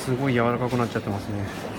すごい柔らかくなっちゃってますね。